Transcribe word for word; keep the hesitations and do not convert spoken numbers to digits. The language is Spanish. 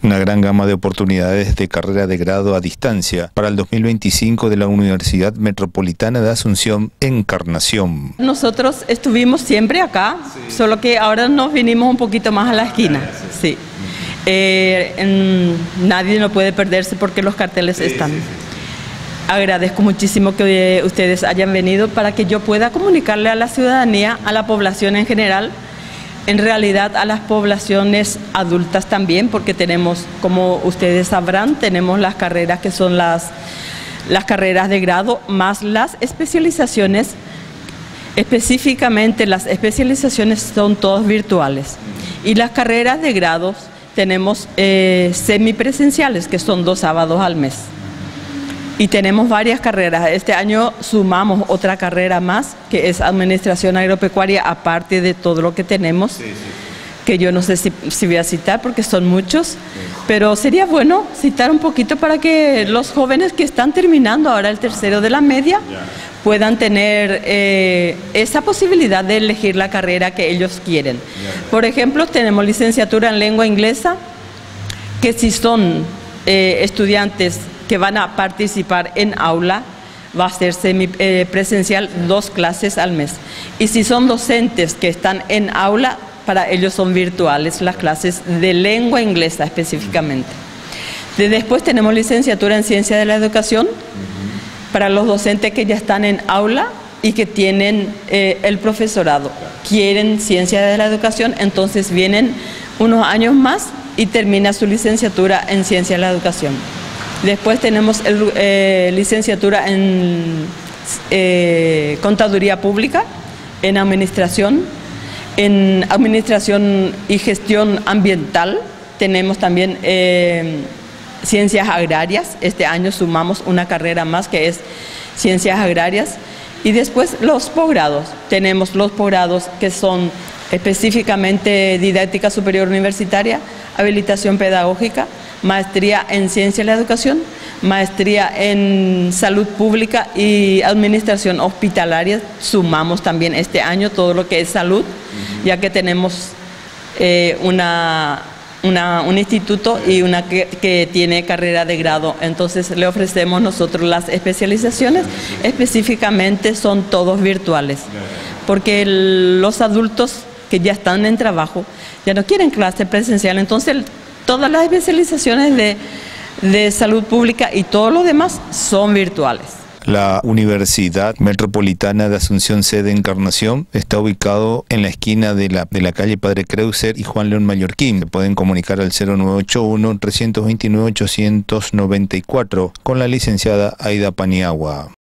Una gran gama de oportunidades de carrera de grado a distancia para el dos mil veinticinco de la Universidad Metropolitana de Asunción, Encarnación. Nosotros estuvimos siempre acá, sí. Solo que ahora nos vinimos un poquito más a la esquina. Sí. Eh, en, nadie no puede perderse porque los carteles sí, están. Sí, sí. Agradezco muchísimo que eh, ustedes hayan venido para que yo pueda comunicarle a la ciudadanía, a la población en general, en realidad a las poblaciones adultas también, porque tenemos, como ustedes sabrán, tenemos las carreras que son las, las carreras de grado, más las especializaciones. Específicamente las especializaciones son todas virtuales. Y las carreras de grados tenemos eh, semipresenciales, que son dos sábados al mes. Y tenemos varias carreras. Este año sumamos otra carrera más, que es Administración Agropecuaria, aparte de todo lo que tenemos, sí, sí. Que yo no sé si, si voy a citar porque son muchos, sí. Pero sería bueno citar un poquito para que los jóvenes que están terminando ahora el tercero de la media yeah. puedan tener eh, esa posibilidad de elegir la carrera que ellos quieren. Yeah. Por ejemplo, tenemos licenciatura en lengua inglesa, que si son eh, estudiantes que van a participar en aula, va a ser semipresencial, eh, dos clases al mes. Y si son docentes que están en aula, para ellos son virtuales las clases de lengua inglesa específicamente. De después tenemos licenciatura en Ciencia de la Educación, para los docentes que ya están en aula y que tienen eh, el profesorado. Quieren Ciencia de la Educación, entonces vienen unos años más y termina su licenciatura en Ciencia de la Educación. Después tenemos el, eh, licenciatura en eh, Contaduría Pública, en Administración, en Administración y Gestión Ambiental. Tenemos también eh, Ciencias Agrarias. Este año sumamos una carrera más que es Ciencias Agrarias. Y después los posgrados. Tenemos los posgrados que son específicamente Didáctica Superior Universitaria, Habilitación Pedagógica, Maestría en Ciencia de la Educación, Maestría en Salud Pública y Administración Hospitalaria. Sumamos también este año todo lo que es salud, uh-huh. ya que tenemos eh, una, una, un instituto y una que, que tiene carrera de grado. Entonces le ofrecemos nosotros las especializaciones, específicamente son todos virtuales, porque el, los adultos que ya están en trabajo ya no quieren clase presencial, entonces todas las especializaciones de, de salud pública y todo lo demás son virtuales. La Universidad Metropolitana de Asunción, sede Encarnación, está ubicado en la esquina de la, de la calle Padre Creuser y Juan León Mallorquín. Se pueden comunicar al cero nueve ocho uno, tres dos nueve, ocho nueve cuatro con la licenciada Aida Paniagua.